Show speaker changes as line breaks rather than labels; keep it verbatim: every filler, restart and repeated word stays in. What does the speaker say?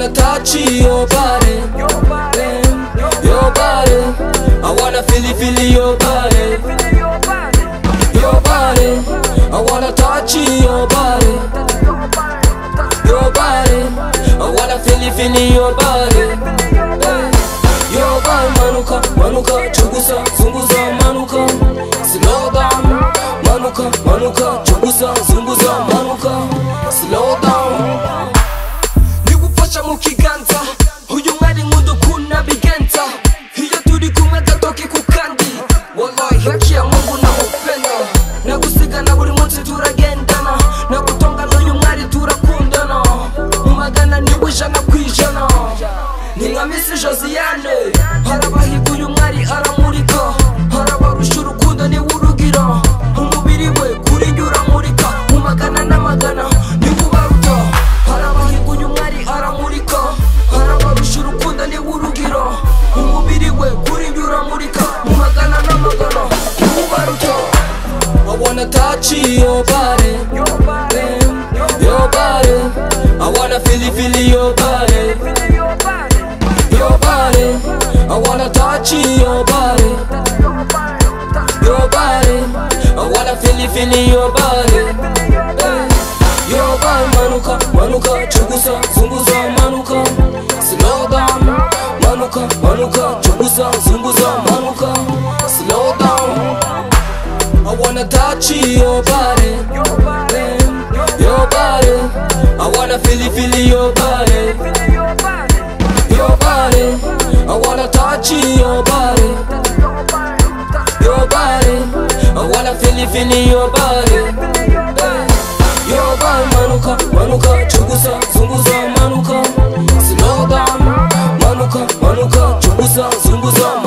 wanna touch your body, your body. I wanna feel it, feel it, your body, your body. I wanna touch your body, your body. I wanna feel it, feel it, your body. Your body manuka, manuka, chugusa, zunguza, manuka. Slow down, manuka, manuka, chugusa, zunguza, manuka. Slow down. Nikufasha mukiganza, uyu mwari nk'udukuna bigenza. Iyo turi kumwe gatoki kukandi, wallahi haki ya Mungu nakupenda. Nagusiga na buri munsi turagendana, nagutonga n'uyu mwari turakundana. Umagana niwe ijana kwijana, ni nka Miss Josiane. Harabahiga uyu mwari aramurika, harabarusha urukundo niwe urugira. Umubiri we kuri njye uramurika, umagana n'amagana niwe ubaruta. Harabahiga uyu mwari aramurika, harabarusha urukundo niwe urugira. Umubiri we kuri njye uramurika, umagana n'amagana niwe ubaruta. I wanna touch your body, your body. I wanna feel it, feel it, your body, your body. I wanna touch your body, your body. I wanna feel it, feel it, your body. Your body manuka, manuka, chugusa, zunguza, manuka. Slow down, manuka, manuka, chugusa, zunguza, manuka. Slow down. I wanna touch your body, your body. I wanna feel it, feel it, your body, your body. I wanna touch your body, your body. I wanna feel it, feel it, your body. Your body manuka, manuka, chugusa, zunguza, manuka. Slow down, manuka, manuka, chugusa, zunguza.